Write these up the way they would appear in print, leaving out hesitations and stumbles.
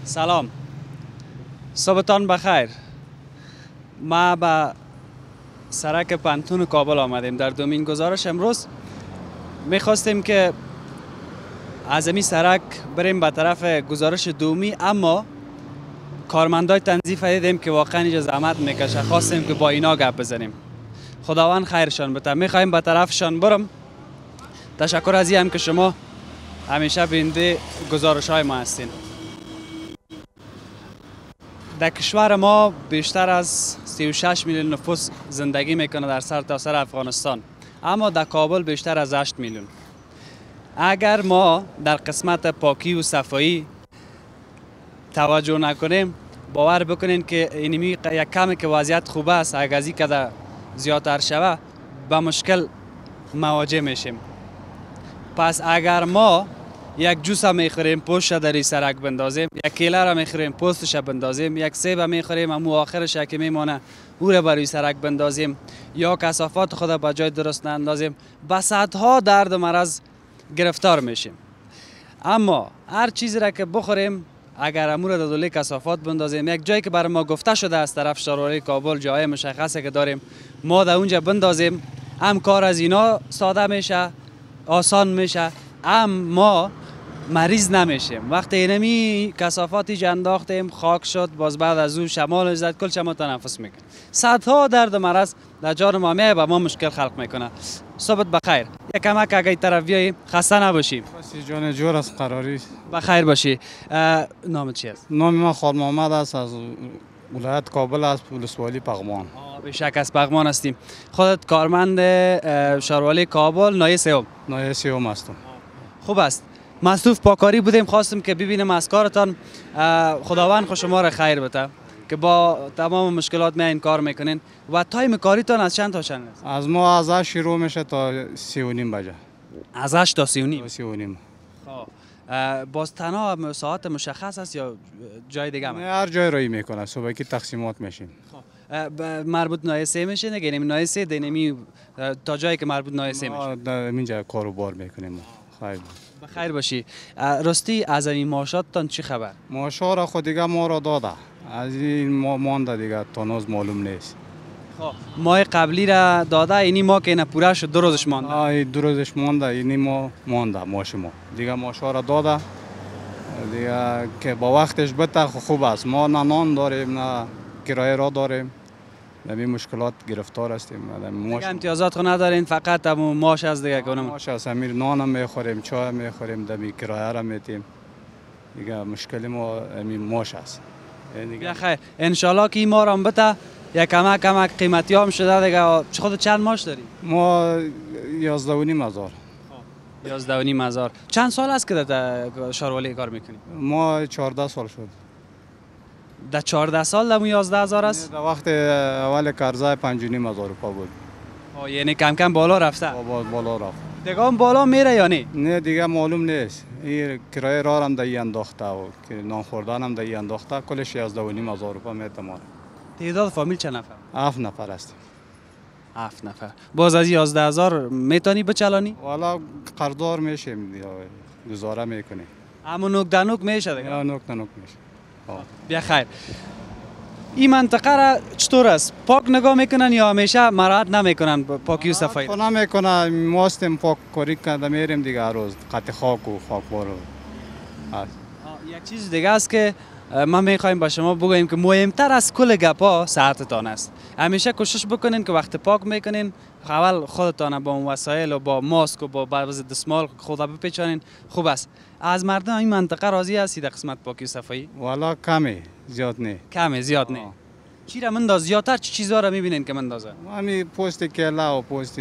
سلام، صبحتان بخیر. ما به سرک پانتون کابل آمدیم. در دومین گزارش امروز میخواستیم که از این سرک بریم به طرف گزارش دومی، اما کارمندای تنظیف دیدیم که واقعا اینجا زحمت میکشه. خواستیم که با اینا گپ بزنیم. خداوند خیرشان بده. میخوایم به طرفشان برم. تشکر از این که شما همیشه بیننده گزارش های ما هستین. در کشور ما بیشتر از 36 میلیون نفوس زندگی میکنه در سرتاسر افغانستان، اما در کابل بیشتر از 8 میلیون. اگر ما در قسمت پاکی و صفایی توجه نکنیم، باور بکنین که اینمی یک کمی که وضعیت خوب است، اگر از این که زیادتر شوه به مشکل مواجه میشیم. پس اگر ما یک جوس میخوریم پشت در این سرک بندازیم، یک کیله را میخوریم پشتش بندازیم، یک سیب میخوریم امو آخرش که میمانه او را بر این سرک بندازیم، یا کثافات خود به جای درست ناندازیم، به صدها درد و مرض گرفتار میشیم. اما هر چیزی را که بخوریم، اگر امو را در دوله کثافات بندازیم، یک جایی که برای ما گفته شده از طرف شهرداری کابل جای مشخصه که داریم، ما در اونجا بندازیم، هم کار از اینا ساده میشه، آسان میشه، اما مریض نمیشیم. وقتی اینمی کثافاتی انداختیم، خاک شد، باز بعد از اون شمال زد، کل شما تنفس میکنه. صدها درد و مرض در جان ما میه، به ما مشکل خلق میکنه. صبح بخیر. یک کمک اگه طرف بیایی، خسته نباشی. بسی جان جور است قراری. بخیر باشی. نام چی است؟ نام من خال محمد است، از ولایت کابل است، ولسوالی پغمان. به شک از پغمان هستیم. خودت کارمند شهروالی کابل نایه سوم؟ نایه سوم هستم. خوب است. مصروف پاکاری بودیم، خواستم که ببینیم از کارتان. خداوند خوش شما را خیر بده که با تمام مشکلات می این کار میکنین. و تایم کاریتان از چند تا چند است؟ از ما از 8 شروع میشه تا 3:30 بجه. از 8 تا 3:30. 3:30. باز تنها ساعت مشخص است یا جای دیگه هم؟ هر جای رای میکنه، صبح کی تقسیمات میشیم. مربوط نایه سه میشه نگه، نمی نایه سه دینمی تا جایی که مربوط نایه سه میشه. در اینجا کاروبار میکنیم. خیر. بخیر باشی. راستی از این معاشاتتان چی خبر؟ معاشا را خود دیگه ما را داده، از این ما مانده دیگه تانوز معلوم نیست. ماه قبلی را داده، اینی ما که اینا پوره شد 2 روزش مانده. این 2 روزش مانده، اینی ما مانده ماش ما دیگه معاشا را داده دیگه که با وقتش بده خوب است. ما نه نان داریم نه کرایه را داریم، نمی مشکلات گرفتار هستیم. دیگه امتیازات خو ندارین، فقط همون ماش از دیگه کنم. ماش از امیر نان هم میخوریم، چای هم میخوریم، دمی کرایه را میتیم دیگه. مشکل ما همین ماش است دیگه. خیر ان شاء الله که این ما را بده یک کمک قیمتی هم شده دیگه. خود چند ماش داری؟ ما 11,500. 11,500. چند سال است که در شهروالی کار میکنی؟ ما 14 سال شد. در 14 سال در 11,000 است؟ در وقت اول قرضه 5,500 روپا بود. یعنی کم کم بالا رفته؟ بالا رفت. دیگه هم بالا میره یا نه؟ نه دیگه معلوم نیست. این کرایه راه هم دایی انداخته و که نان خوردن هم دایی انداخته، کلش 11,500 روپا میتمانه. تعداد فامیل چند نفر؟ 7 نفر هستیم. 7 نفر. باز از 11,000 میتونی بچلانی؟ والا قرضدار میشیم دیگه، گزاره میکنیم. اما نوک دنوک میشه دیگه. یا نوک میشه. بیا خیر. این منطقه را چطور است؟ پاک نگاه میکنن یا همیشه مراعات نمیکنن پاکی و صفایی؟ پاک نمیکنن، ما هستیم پاک کاری کرده میریم دیگه هر روز قطع خاک و خاکبار. یک چیز دیگه است که ما میخوایم با شما بگوییم که مهمتر از کل گپا صحتتان است. همیشه کوشش بکنین که وقتی پاک میکنین اول خودتان با وسایل و با ماسک و با بعض دستمال خود بپیچانین. خوب است. از مردم این منطقه راضی هستی در قسمت پاکی و صفایی؟ والا کمی، زیاد نه. کمی، زیاد نه. چی را منداز؟ زیادتر چه چیزا را میبینین که مندازه؟ همین پوست کلا و پوست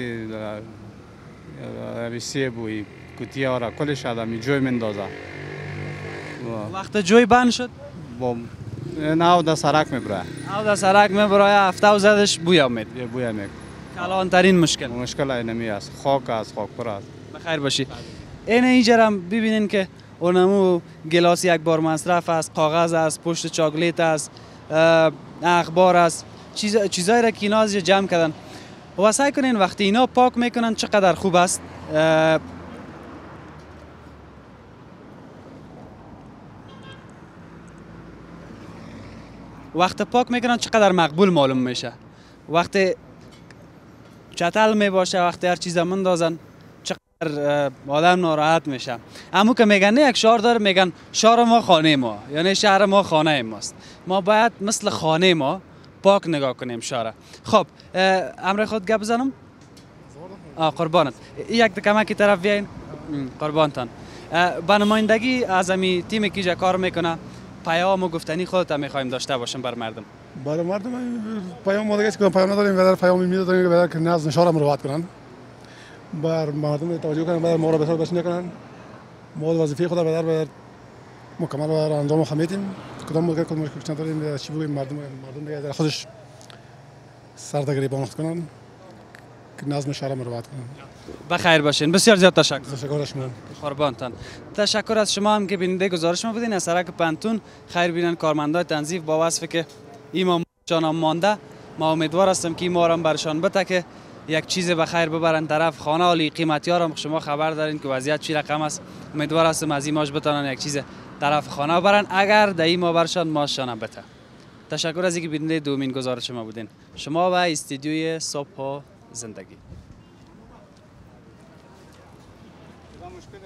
سیب و کتیا را کلش آدمی جوی مندازه. وقت جوی بند شد؟ نه در سرک میبره. در سرک میبره، هفته و زدش بویا میاد. بویا میاد. کلانترین مشکل. مشکل اینمی است. خاک است، خاک پر است. بخیر باشی. اینجا هم ببینین که اونمو گلاس یک بار مصرف است، کاغذ است، پشت چاکلیت است، اخبار است، چیزایی را که اینا از جمع کردن. و سعی کنین وقتی اینا پاک میکنن چقدر خوب است. وقت پاک میکنن چقدر مقبول معلوم میشه. وقتی چتل می باشه، وقتی هر چیز مندازن چقدر آدم ناراحت میشه. اما که میگن یک شعار داره، میگن شهر ما خانه ما، یعنی شهر ما خانه ماست. ما باید مثل خانه ما پاک نگاه کنیم شهر. خب امر خود گپ بزنم؟ قربانت. یک کمکی طرف بیاین. قربانتان. به نمایندگی از امی تیمی که اینجا کار میکنه پیام و گفتنی خودت میخوایم داشته باشیم بر مردم. برای مردم پیام ما دیگه پیام نداریم، ولی پیام میدادیم که نظم شهر مراعات کنن، بر مردم توجه کنن، بر ما را بسیار بسنده کنن. ما وظیفه خود را بر مکمل بر انجام خمیتیم. کدام موقع کدام مشکل نداریم، چی بگیم مردم دیگه در خودش سر تا گریبان کنن که نظم شهر مراعات کنن. بخیر باشین. بسیار زیاد تشکر. تشکر از شما. قربانتان. تشکر از شما هم که بیننده گزارش ما بودین. از سرک پنتون خیر بینن کارمندای تنظیف با وصفی که این جانم مانده. ما امیدوار هستم که این ما هم برشان بته که یک چیز به خیر ببرن طرف خانه. ولی قیمتی ها هم شما خبر دارین که وضعیت چی رقم است. امیدوار هستم از این ماش بتونن یک چیز طرف خانه ببرن اگر در این ما برشان ماشان بته. تشکر از اینکه بیننده دومین گزارش ما بودین. شما و استودیوی صبح و زندگی.